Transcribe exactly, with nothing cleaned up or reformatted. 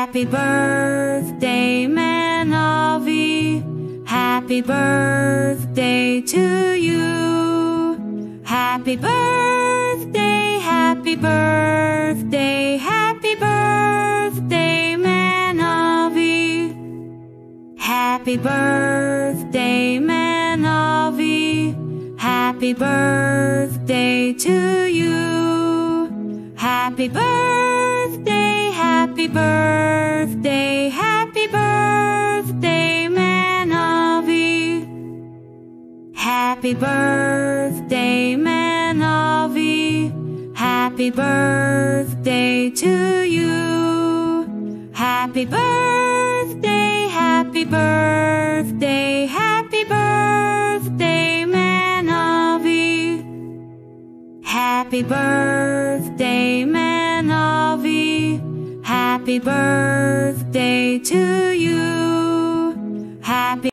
Happy birthday, Manavi. Happy birthday to you. Happy birthday, happy birthday, happy birthday, Manavi. Happy birthday, Manavi. Happy birthday to you. Happy birthday, happy birthday, happy birthday, Manavi. Happy birthday, Manavi. Happy birthday to you. Happy birthday, happy birthday, happy birthday, Manavi. Happy birthday, Manavi. Happy birthday to